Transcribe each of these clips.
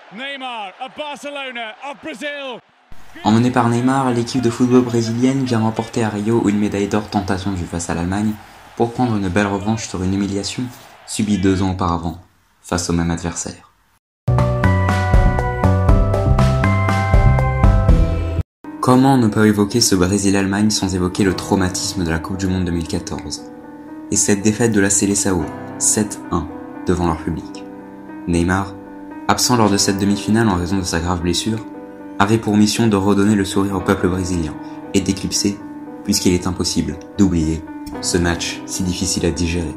Neymar of Barcelona of Brazil. Emmenée par Neymar, l'équipe de football brésilienne vient remporter à Rio une médaille d'or tant attendue face à l'Allemagne pour prendre une belle revanche sur une humiliation subie 2 ans auparavant face au même adversaire. Comment ne pas évoquer ce Brésil-Allemagne sans évoquer le traumatisme de la Coupe du Monde 2014 et cette défaite de la Seleção 7-1 devant leur public. Neymar, absent lors de cette demi-finale en raison de sa grave blessure, avait pour mission de redonner le sourire au peuple brésilien et d'éclipser, puisqu'il est impossible d'oublier, ce match si difficile à digérer.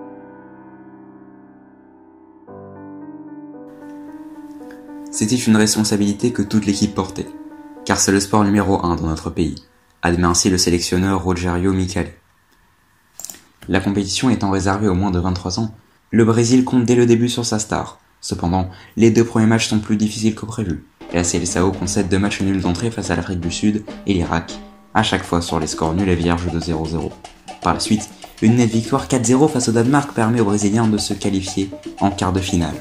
C'était une responsabilité que toute l'équipe portait, car c'est le sport numéro 1 dans notre pays, admet ainsi le sélectionneur Rogério Micali. La compétition étant réservée aux moins de 23 ans, le Brésil compte dès le début sur sa star. Cependant, les 2 premiers matchs sont plus difficiles que prévu, et la Seleção concède 2 matchs nuls d'entrée face à l'Afrique du Sud et l'Irak, à chaque fois sur les scores nuls et vierges de 0-0. Par la suite, une nette victoire 4-0 face au Danemark permet aux Brésiliens de se qualifier en quart de finale.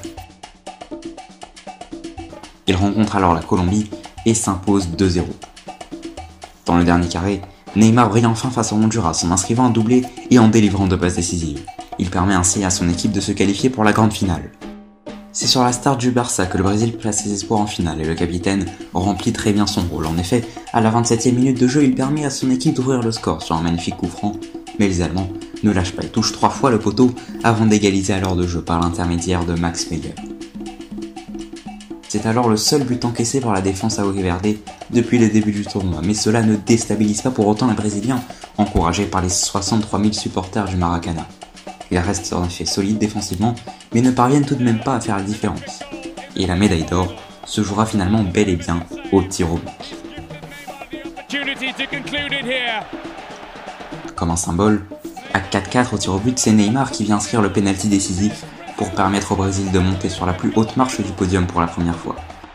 Ils rencontrent alors la Colombie et s'imposent 2-0. Dans le dernier carré, Neymar brille enfin face au Honduras en inscrivant un doublé et en délivrant 2 passes décisives. Il permet ainsi à son équipe de se qualifier pour la grande finale. C'est sur la star du Barça que le Brésil place ses espoirs en finale et le capitaine remplit très bien son rôle. En effet, à la 27e minute de jeu, il permet à son équipe d'ouvrir le score sur un magnifique coup franc, mais les Allemands ne lâchent pas et touchent 3 fois le poteau avant d'égaliser à l'heure de jeu par l'intermédiaire de Max Meyer. C'est alors le seul but encaissé par la défense auriverde depuis le début du tournoi, mais cela ne déstabilise pas pour autant les Brésiliens, encouragés par les 63 000 supporters du Maracanã. Ils restent en effet solides défensivement, mais ne parviennent tout de même pas à faire la différence. Et la médaille d'or se jouera finalement bel et bien au tir au but. Comme un symbole, à 4-4 au tir au but, c'est Neymar qui vient inscrire le pénalty décisif pour permettre au Brésil de monter sur la plus haute marche du podium pour la première fois.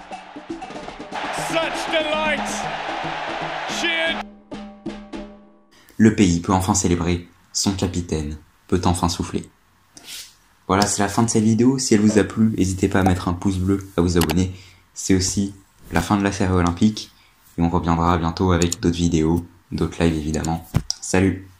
Le pays peut enfin célébrer, son capitaine peut enfin souffler. Voilà, c'est la fin de cette vidéo. Si elle vous a plu, n'hésitez pas à mettre un pouce bleu, à vous abonner. C'est aussi la fin de la série olympique et on reviendra bientôt avec d'autres vidéos, d'autres lives évidemment. Salut!